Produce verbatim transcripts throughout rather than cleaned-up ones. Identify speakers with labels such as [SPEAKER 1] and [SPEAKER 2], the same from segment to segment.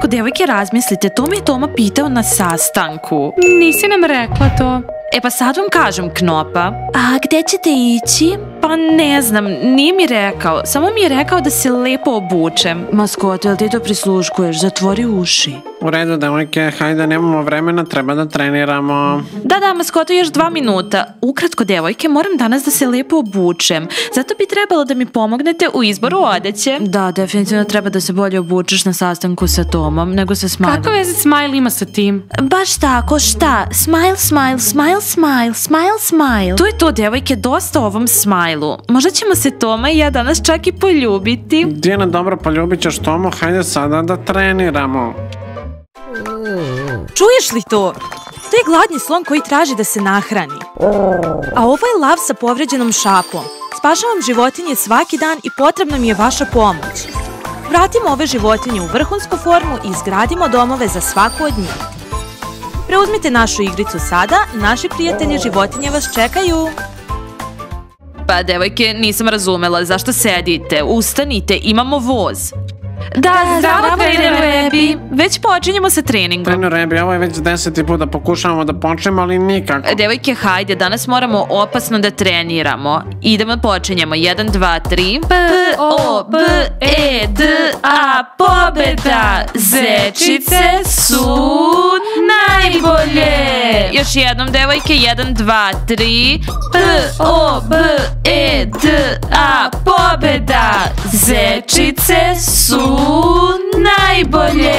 [SPEAKER 1] ukratko, devojke, razmislite, to me je Toma pitao na sastanku.
[SPEAKER 2] Nisi nam rekla to.
[SPEAKER 1] E pa sad vam kažem, Knopa. A gde ćete ići? Pa ne znam, nije mi rekao. Samo mi je rekao da se lepo obučem. Maskoto, jel ti to prisluškuješ? Zatvori uši.
[SPEAKER 3] U redu, devojke, hajde, nemamo vremena, treba da treniramo.
[SPEAKER 1] Da, da, maskoto, još dva minuta. Ukratko, devojke, moram danas da se lepo obučem. Zato bi trebalo da mi pomognete u izboru odeće. Da, definitivno treba da se bolje obučeš na sastanku sa Tomom nego sa Smilom.
[SPEAKER 2] Kakva veze Smile ima sa tim?
[SPEAKER 1] Baš tako, šta? Smile, smile, smile, smile, smile, smile. To je to, devojke, dosta o ovom Smileu. Možda ćemo se Toma i ja danas čak i poljubiti.
[SPEAKER 3] Dijana, dobro, poljubit ćeš Tomu, hajde sada da treniramo.
[SPEAKER 1] Čuješ li to? To je gladni slon koji traži da se nahrani. A ovo je lav sa povređenom šapom. Spašavam životinje svaki dan i potrebna mi je vaša pomoć. Vratimo ove životinje u vrhunsku formu i izgradimo domove za svaku od njih. Preuzmite našu igricu sada, naši prijatelji životinje vas čekaju. Pa, devojke, nisam razumela zašto sedite. Ustanite, imamo voz. Da, zdravo, trener Rebi. Već počinjemo sa treningom.
[SPEAKER 3] Trener Rebi, ovo je već deseti put da pokušavamo da počnemo, ali nikako.
[SPEAKER 1] Devojke, hajde, danas moramo opasno da treniramo. Idemo, počinjemo. Jedan, dva, tri. P, O, B, E, D, A, pobeda! Zečice su najbolje! Još jednom, devojke, jedan, dva, tri. P, O, B, E, D, A, pobeda! Zečice su najbolje!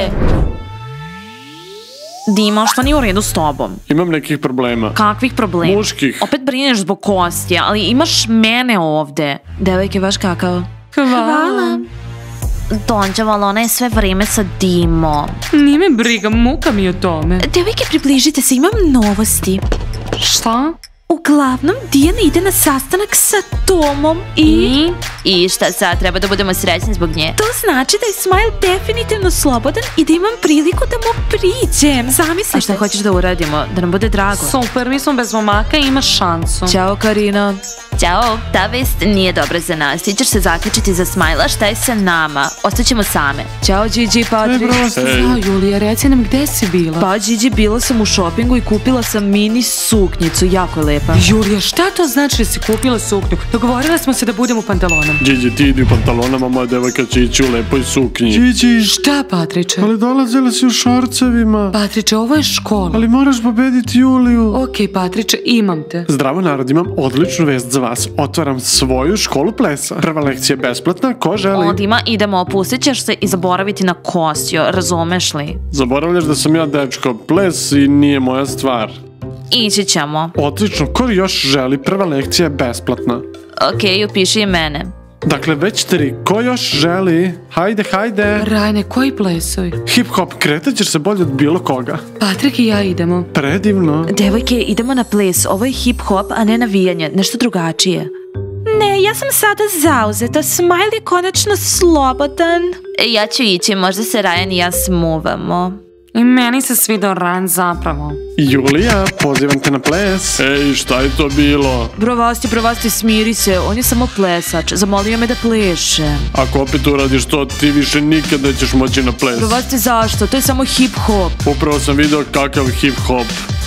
[SPEAKER 1] Dima, šta nije u redu s tobom?
[SPEAKER 3] Imam nekih problema.
[SPEAKER 1] Kakvih problema?
[SPEAKER 3] Muških.
[SPEAKER 1] Opet brineš zbog Kostija, ali imaš mene ovde. Devojke, baš kakav?
[SPEAKER 2] Hvala.
[SPEAKER 1] Donđevala, ona je sve vreme sa Dimom.
[SPEAKER 2] Nije me briga, muka mi o tome.
[SPEAKER 1] Devojke, približite se, imam novosti.
[SPEAKER 2] Šta?
[SPEAKER 1] Uglavnom, Dijana ide na sastanak sa Tomom i... I šta sad, treba da budemo srećni zbog nje? To znači da je Smile definitivno slobodan i da imam priliku da mu priđem. Zamislite. A šta hoćeš da uradimo? Da nam bude drago?
[SPEAKER 2] Super, mi smo bez momaka i imaš šansu.
[SPEAKER 1] Ćao, Karina. Ćao, ta vest nije dobra za nas. Ti ćeš se zaključiti za Smila, šta je sa nama? Ostaćemo same. Ćao, Gigi, Patrik.
[SPEAKER 2] Ja, Julija, reci nam gde si bila?
[SPEAKER 1] Pa, Gigi, bila sam u šopingu i kupila sam mini suknjicu, jako lepa.
[SPEAKER 2] Julija, šta to znači da si kupila suknju? Dogovorila smo se da budemo u pantalonom.
[SPEAKER 3] Gigi, ti idi u pantalonama, moja devojka će ići u lepoj suknji.
[SPEAKER 4] Gigi!
[SPEAKER 2] Šta, Patriče?
[SPEAKER 4] Ali dolazila si u šorcevima.
[SPEAKER 2] Patriče, ovo je škola.
[SPEAKER 4] Ali moraš pobediti Juliju.
[SPEAKER 2] Okej, Patriče, imam te.
[SPEAKER 4] Zdravo narod, imam odličnu vest za vas. Otvaram svoju školu plesa. Prva lekcija je besplatna, ko želi?
[SPEAKER 1] O, Dima, idemo, opustit ćeš se i zaboraviti na Kostio, razumeš li?
[SPEAKER 4] Zaboravljaš da sam ja dečko, ples i nije moja stvar.
[SPEAKER 1] Ići ćemo.
[SPEAKER 4] Odlično, ko još želi? Prva lekcija je besplatna.
[SPEAKER 1] Okej, upiši i mene.
[SPEAKER 4] Dakle, već tri. Ko još želi? Hajde, hajde.
[SPEAKER 2] Rajne, koji plesovi?
[SPEAKER 4] Hip-hop, kretat ćeš se bolje od bilo koga.
[SPEAKER 2] Patrik i ja idemo.
[SPEAKER 4] Predivno.
[SPEAKER 1] Devojke, idemo na ples. Ovo je hip-hop, a ne navijanje. Nešto drugačije. Ne, ja sam sada zauzeta. Smile je konačno slobodan. Ja ću ići, možda se Ryan i ja smuvamo.
[SPEAKER 2] I meni se svidao Ryan zapravo.
[SPEAKER 4] Julija, pozivam te na ples.
[SPEAKER 3] Ej, šta je to bilo?
[SPEAKER 1] Brovasti, brovasti, smiri se. On je samo plesač. Zamolio me da plešem.
[SPEAKER 3] Ako opet uradiš to, ti više nikad nećeš moći na ples.
[SPEAKER 1] Brovasti, zašto? To je samo hip-hop.
[SPEAKER 3] Upravo sam video kakav hip-hop.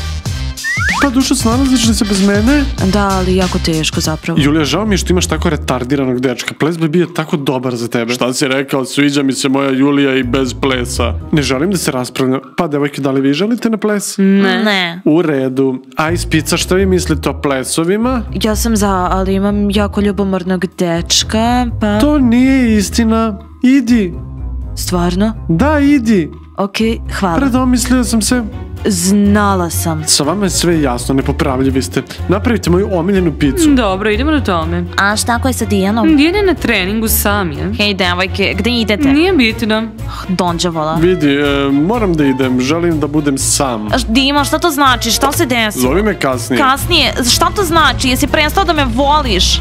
[SPEAKER 4] Pa dušo, snalaziš li se bez mene?
[SPEAKER 1] Da, ali jako teško zapravo.
[SPEAKER 4] Julija, žao mi je što imaš tako retardiranog dečka. Ples bi bio tako dobar za tebe.
[SPEAKER 3] Šta si rekao, sviđa mi se moja Julija i bez plesa.
[SPEAKER 4] Ne želim da se raspravljam. Pa devojke, da li vi želite na ples?
[SPEAKER 1] Ne. Ne.
[SPEAKER 4] U redu. Ice Pizza, šta vi mislite o plesovima?
[SPEAKER 1] Ja sam za, ali imam jako ljubomornog dečka, pa...
[SPEAKER 4] To nije istina. Idi.
[SPEAKER 1] Stvarno?
[SPEAKER 4] Da, idi.
[SPEAKER 1] Okej, hvala.
[SPEAKER 4] Predomislio sam se.
[SPEAKER 1] Znala sam.
[SPEAKER 4] Sa vama je sve jasno, nepopravljivi ste. Napravite moju omiljenu picu.
[SPEAKER 2] Dobro, idemo na tome.
[SPEAKER 1] A šta ko je sa Dijanom?
[SPEAKER 2] Dijan je na treningu sam, je?
[SPEAKER 1] Hej, devojke, gde idete?
[SPEAKER 2] Nije bitno.
[SPEAKER 1] Donđevala.
[SPEAKER 4] Vidi, e, moram da idem, želim da budem sam.
[SPEAKER 1] Dima, šta to znači? Šta se desi?
[SPEAKER 4] Zovi me kasnije.
[SPEAKER 1] Kasnije? Šta to znači? Jesi prestao da me voliš?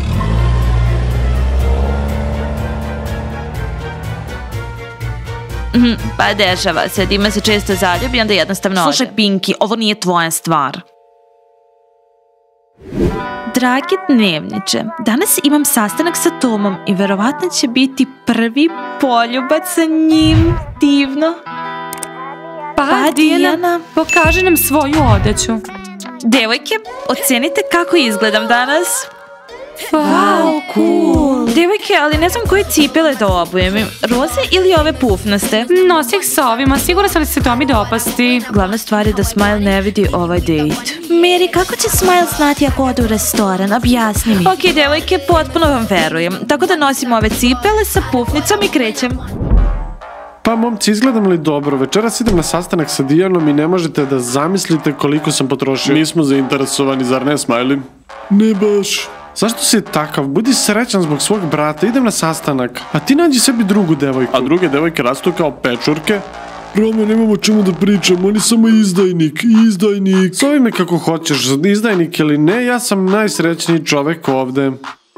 [SPEAKER 1] Pa dešava se, Dima se često zaljubi i onda jednostavno ode. Slušaj, Pinky, ovo nije tvoja stvar. Dragi dnevniče, danas imam sastanak sa Tomom i verovatno će biti prvi poljubac sa njim. Divno.
[SPEAKER 2] Pa,
[SPEAKER 1] Pa,
[SPEAKER 2] Dijana,
[SPEAKER 1] Dijana.
[SPEAKER 2] pokaži nam svoju odeću.
[SPEAKER 1] Devojke, ocenite kako izgledam danas.
[SPEAKER 2] Wow,
[SPEAKER 1] cool. Devojke, ali ne znam koje cipele da obujem. Roze ili ove pufnaste?
[SPEAKER 2] Nosi ih sa ovima, sigurno sam da će se Tomi dopasti.
[SPEAKER 1] Glavna stvar je da Smile ne vidi ovaj dejt. Mary, kako će Smile znati ako ode u restoran? Objasni mi. Ok, devojke, potpuno vam verujem. Tako da nosim ove cipele sa pufnicom i krećem.
[SPEAKER 4] Pa momci, izgledam li dobro? Večeras idem na sastanak sa Dijanom i ne možete da zamislite koliko sam potrošio. Nismo zainteresovani, zar ne, Smiley? Ne baš. Zašto si takav? Budi srećan zbog svog brata, idem na sastanak. A ti nađi sebi drugu devojku. A druge devojke rastu kao pečurke? Rome, nemamo o čemu da pričam, on je samo izdajnik, izdajnik. Zovi me kako hoćeš, izdajnik ili ne, ja sam najsrećniji čovek ovde.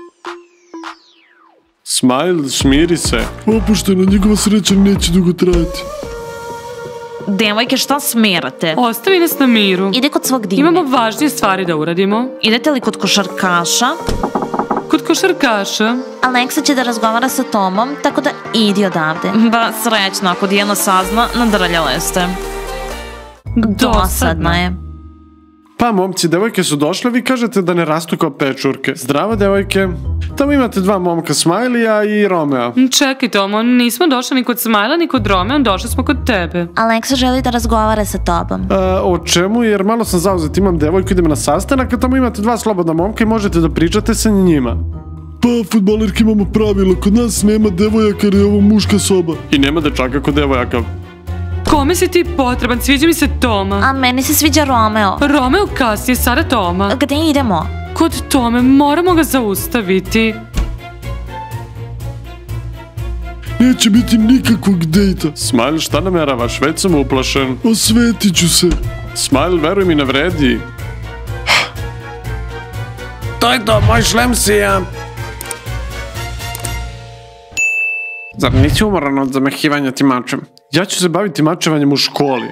[SPEAKER 4] Smile, smiri se. Opušteno, njegova sreća neće dugo trajati.
[SPEAKER 1] Devojke, šta smerate?
[SPEAKER 2] Ostavi nas na miru.
[SPEAKER 1] Ide kod svog Dine.
[SPEAKER 2] Imamo važnije stvari da uradimo.
[SPEAKER 1] Idete li kod košarkaša?
[SPEAKER 2] Kod košarkaša.
[SPEAKER 1] Aleksa će da razgovara sa Tomom, tako da idi odavde. Ba, srećno, ako Dijana sazna, nadrljale ste. Dosadna je.
[SPEAKER 4] Pa momci, devojke su došle, vi kažete da ne rastu kao pečurke. Zdravo devojke. Tamo imate dva momka, Smiley-a i Romea.
[SPEAKER 2] Čekaj, Tomo, nismo došli ni kod Smilea ni kod Romea, došli smo kod tebe.
[SPEAKER 1] Aleksa želi da razgovara sa tobom.
[SPEAKER 4] A, o čemu? Jer malo sam zauzet, imam devojku, idem na sastanak, a tamo imate dva slobodna momka i možete da pričate sa njima. Pa, fudbalerki, imamo pravilo, kod nas nema devojaka jer je ovo muška soba. I nema dečaka kod devojaka.
[SPEAKER 2] Kome si ti potreban? Sviđa mi se Toma.
[SPEAKER 1] A meni se sviđa Romeo.
[SPEAKER 2] Romeo kasnije, sada Toma.
[SPEAKER 1] Gde idemo?
[SPEAKER 2] Kod Tome, moramo ga zaustaviti.
[SPEAKER 4] Neće biti nikakvog dejta. Smile, šta nameravaš? Već sam uplašen. Osvetit ću se. Smile, veruj mi, ne vredi.
[SPEAKER 3] To je to, moj šlem si ja. Zar nisi umoran od zamehivanja ti mačem?
[SPEAKER 4] Ja ću se baviti mačevanjem u školi.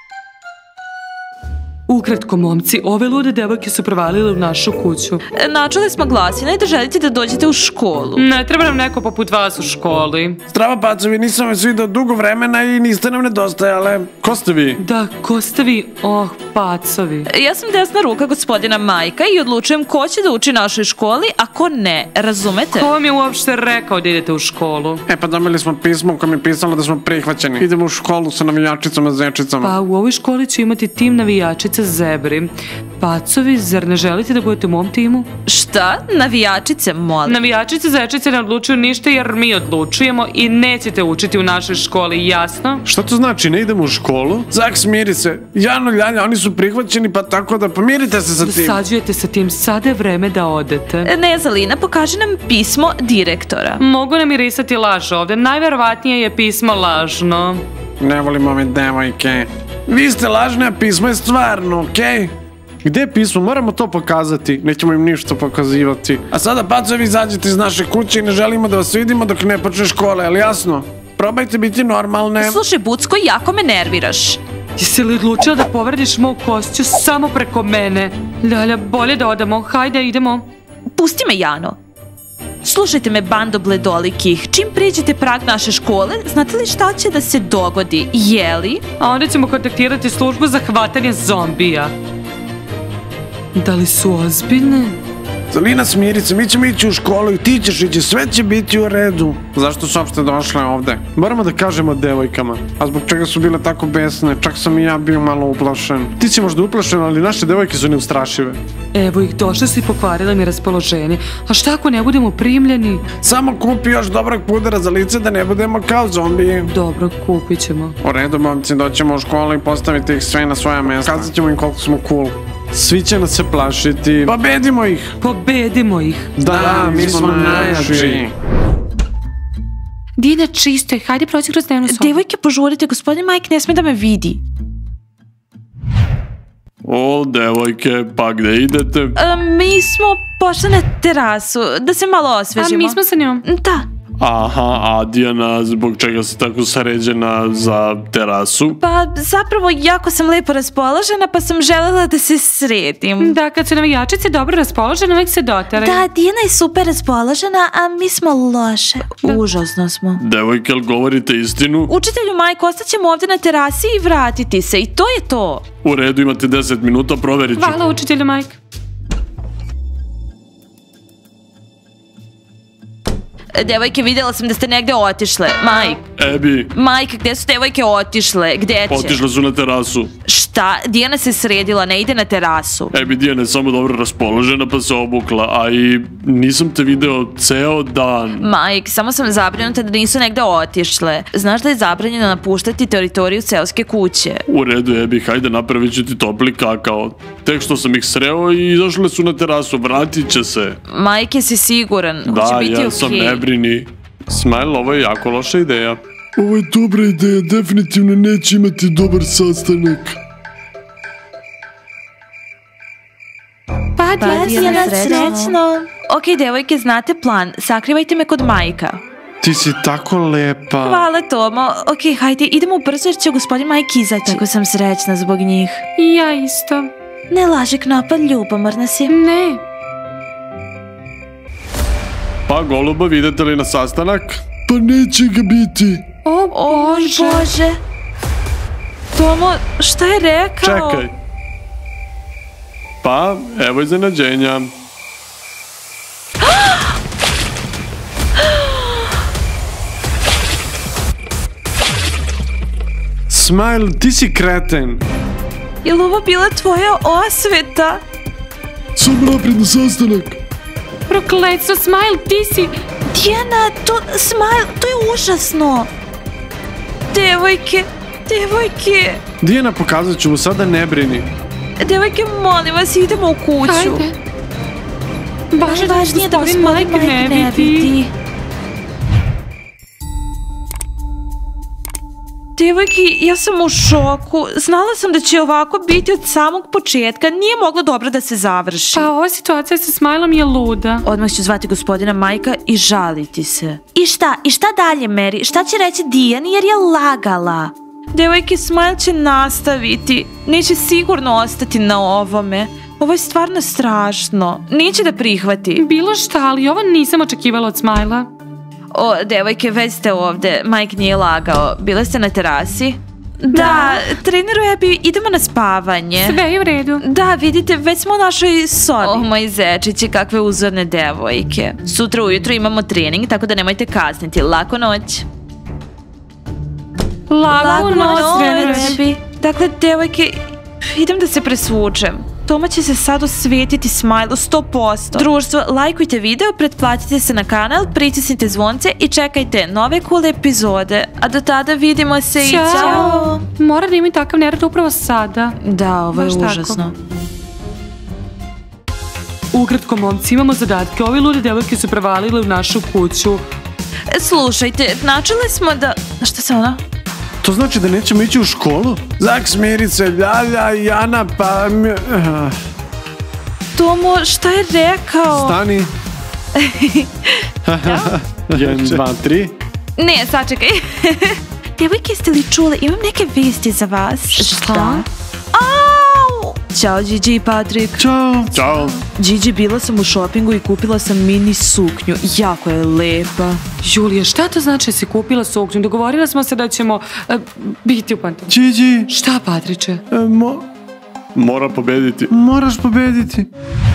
[SPEAKER 2] Ukratko, momci, ove lude devojke su provalile u našu kuću.
[SPEAKER 1] Načuli smo glasine da želite da dođete u školu.
[SPEAKER 2] Ne treba nam neko poput vas u školi.
[SPEAKER 3] Zdravo, pacovi, nisam vas vidio dugo vremena i niste nam nedostajale.
[SPEAKER 4] Ko ste vi?
[SPEAKER 2] Da, ko ste vi? Oh, pacovi.
[SPEAKER 1] Ja sam desna ruka gospodina Majka i odlučujem ko će da uči našoj školi, a ko ne, razumete?
[SPEAKER 2] Ko vam je uopšte rekao da idete u školu?
[SPEAKER 3] E pa dobili smo pismo u kojem je pisalo da smo prihvaćeni. Idemo u školu sa navijačicama, zečicama.
[SPEAKER 2] Pa u ovoj školi ću imati tim navijačica zebri. Pacovi, zar ne želite da budete u mom timu?
[SPEAKER 1] Šta? Navijačice, molim.
[SPEAKER 2] Navijačice zečice ne odlučuju ništa jer mi odlučujemo i nećete učiti u našoj školi, jasno?
[SPEAKER 4] Šta to znači, ne idemo u školu?
[SPEAKER 3] Zak, smiri se. Jano, Ljanja, oni su prihvaćeni, pa tako da pomirite se sa tim.
[SPEAKER 2] Dosađujete sa tim, sada je vreme da odete.
[SPEAKER 1] Ne, Zalina, pokaži nam pismo direktora.
[SPEAKER 2] Mogu nam irisati laž ovde, najverovatnije je pismo lažno.
[SPEAKER 3] Ne volim ove devojke. Vi ste lažne, a pismo je stvarno, okej?
[SPEAKER 4] Gde je pismo? Moramo to pokazati. Nećemo im ništa pokazivati.
[SPEAKER 3] A sada, pacovi, izađete iz naše kuće i ne želimo da vas vidimo dok ne počne škole, ali jasno? Probajte biti normalne.
[SPEAKER 1] Slušaj, Bucko, jako me nerviraš.
[SPEAKER 2] Jesi li odlučila da povrediš mog košću samo preko mene? Ljalja, bolje da odamo, hajde idemo.
[SPEAKER 1] Pusti me, Jano. Slušajte me, bando bledolikih, čim priđete prag naše škole, znate li šta će da se dogodi, jeli?
[SPEAKER 2] A onda ćemo kontaktirati službu za hvatanje zombija. Da li su ozbiljne?
[SPEAKER 3] Zalina, smiri se, mi ćemo ići u školu i ti ćeš ići, sve će biti u redu. Zašto su uopšte došle ovde?
[SPEAKER 4] Moramo da kažemo devojkama.
[SPEAKER 3] A zbog čega su bile tako besne? Čak sam i ja bio malo uplašen.
[SPEAKER 4] Ti si možda uplašen, ali naše devojke su neustrašive.
[SPEAKER 2] Evo ih, došle su i pokvarile mi raspoloženje. A šta ako ne budemo primljeni?
[SPEAKER 3] Samo kupi još dobrog pudera za lice da ne budemo kao zombiji.
[SPEAKER 2] Dobro, kupit ćemo.
[SPEAKER 3] U redu, momci, doćemo u školu i postaviti ih sve na svoja mesta. Kazat ćemo im koliko smo cool.
[SPEAKER 4] Svi će nas se plašiti.
[SPEAKER 3] Pobedimo ih!
[SPEAKER 2] Pobedimo ih.
[SPEAKER 3] Da, da mi smo najjači.
[SPEAKER 2] Dina, čisto je, hajde proći kroz dnevnu sobu.
[SPEAKER 1] Devojke, požurite, gospodin Mike ne sme da me vidi.
[SPEAKER 4] O, devojke, pa gde idete?
[SPEAKER 1] E, mi smo pošli na terasu, da se malo osvežimo.
[SPEAKER 2] A mi smo sa njom.
[SPEAKER 1] Da.
[SPEAKER 4] Aha, a Dijana zbog čega si tako sređena za terasu?
[SPEAKER 1] Pa zapravo jako sam lepo raspoložena pa sam želela da se sredim.
[SPEAKER 2] Da, kad su navijačice dobro raspoložene, uvijek se dotaraju.
[SPEAKER 1] Da, Dijana je super raspoložena, a mi smo loše. Užasno smo.
[SPEAKER 4] Devojke, jel govorite istinu?
[SPEAKER 1] Učitelju Majko, ostaćemo ovdje na terasi i vratiti se i to je to.
[SPEAKER 4] U redu, imate deset minuta, proverit ću.
[SPEAKER 2] Hvala učitelju Mike.
[SPEAKER 1] Devojke, vidjela sam da ste negde otišle. Mike.
[SPEAKER 4] Ebi.
[SPEAKER 1] Mike, gde su devojke otišle? Gde će?
[SPEAKER 4] Otišle su na terasu.
[SPEAKER 1] Šta? Dijana se sredila, ne ide na terasu.
[SPEAKER 4] Ebi, Dijana je samo dobro raspoložena pa se obukla, a i nisam te video ceo dan.
[SPEAKER 1] Mike, samo sam zabrinuta da nisu negde otišle. Znaš da je zabranjeno napuštati teritoriju seoske kuće?
[SPEAKER 4] U redu, Ebi, hajde, napravit ću ti topli kakao. Tek što sam ih sreo i izašle su na terasu, vratit će se.
[SPEAKER 1] Mike, jesi siguran?
[SPEAKER 4] Da,
[SPEAKER 1] Hoće biti
[SPEAKER 4] ja sam,
[SPEAKER 1] okej.
[SPEAKER 4] ne brini. Smile, ovo je jako loša ideja.
[SPEAKER 5] Ovo je dobra ideja, definitivno neće imati dobar sastanak.
[SPEAKER 2] Pa,
[SPEAKER 1] Pa,
[SPEAKER 2] Dijana,
[SPEAKER 1] Dijana, srećno. Ok, devojke, znate plan. Sakrivajte me kod Majka.
[SPEAKER 4] Ti si tako lepa.
[SPEAKER 1] Hvala, Tomo. Ok, hajde, idemo brzo jer će gospodin Majk izaći. Tako sam srećna zbog njih.
[SPEAKER 2] I ja isto.
[SPEAKER 1] Ne laži, Knapa, ljubomorna si.
[SPEAKER 2] Ne.
[SPEAKER 4] Pa, golubovi, idete li na sastanak?
[SPEAKER 5] Pa neće ga biti.
[SPEAKER 2] O,
[SPEAKER 1] O moj
[SPEAKER 2] Bože.
[SPEAKER 1] Bože. Tomo, šta je rekao?
[SPEAKER 4] Čekaj. Pa, evo iznenađenja.
[SPEAKER 3] Smile, ti si kreten.
[SPEAKER 1] Je li ovo bila tvoja osveta?
[SPEAKER 5] Samo napred na sastanak.
[SPEAKER 2] Prokletstvo, Smile, ti si...
[SPEAKER 1] Dijana, to, Smile, to je užasno. Devojke, devojke,
[SPEAKER 3] Dijana, pokazat ću mu sada, ne brini.
[SPEAKER 1] devojke, molim vas, idemo u kuću.
[SPEAKER 2] Hajde. Važno da
[SPEAKER 1] Najvažnije da
[SPEAKER 2] gospodin
[SPEAKER 1] gospodin
[SPEAKER 2] Mike
[SPEAKER 1] Mike
[SPEAKER 2] ne vidi.
[SPEAKER 1] Devojke, ja sam u šoku. Znala sam da će ovako biti od samog početka. Nije moglo dobro da se završi.
[SPEAKER 2] Pa ova situacija sa Smilom je luda.
[SPEAKER 1] Odmah ću zvati gospodina Majka i žaliti se. I šta? I šta dalje, Mary? Šta će reći Dijani jer je lagala? Devojke, Smile će nastaviti. Neće sigurno ostati na ovome. Ovo je stvarno strašno. Neće da prihvati.
[SPEAKER 2] Bilo šta, ali ovo nisam očekivala od Smila.
[SPEAKER 1] O, devojke, već ste ovde. Mike nije lagao. Bile ste na terasi? Da, treneru Ebi, idemo na spavanje.
[SPEAKER 2] Sve je u redu.
[SPEAKER 1] Da, vidite, već smo u našoj sobi. O, moji zečići, kakve uzorne devojke. Sutra ujutro imamo trening, tako da nemojte kasniti. Laku noć.
[SPEAKER 2] Laku noć, trener.
[SPEAKER 1] Ebi. Dakle, devojke, idem da se presvučem. Toma će se sad osvetiti Smile sto posto. Društvo, lajkujte video, pretplatite se na kanal, pritisnite zvonce i čekajte nove cool epizode. A do tada vidimo se i
[SPEAKER 2] Ćao.
[SPEAKER 1] ćao.
[SPEAKER 2] Mora da imaju takav nerad upravo sada.
[SPEAKER 1] Da, ovo je
[SPEAKER 2] Baš tako.
[SPEAKER 1] užasno.
[SPEAKER 2] Ukratko, momci, imamo zadatke. Ovi lude devojke su prevalile u našu kuću.
[SPEAKER 1] E, Slušajte, načeli smo da... Šta se ono?
[SPEAKER 3] To znači da nećemo ići u školu? Zak, smiri se, Ljalja, Jana, pa... mi- ah.
[SPEAKER 1] Tomo, šta je rekao?
[SPEAKER 3] Stani. Jedan, dva, tri.
[SPEAKER 1] Ne, sačekaj. Devojke, jeste li čule? Imam neke vesti za vas.
[SPEAKER 2] Šta?
[SPEAKER 1] Au! Ćao, Gigi i Patrik.
[SPEAKER 3] Ćao.
[SPEAKER 4] Ćao.
[SPEAKER 1] Gigi, bila sam u šopingu i kupila sam mini suknju. Jako je lepa.
[SPEAKER 2] Julija, šta to znači da si kupila suknju? Dogovorila smo se da ćemo e, biti u pantalonu.
[SPEAKER 3] Gigi,
[SPEAKER 2] Šta, Patriče?
[SPEAKER 3] e, mo-
[SPEAKER 4] Mora pobediti.
[SPEAKER 3] moraš pobediti.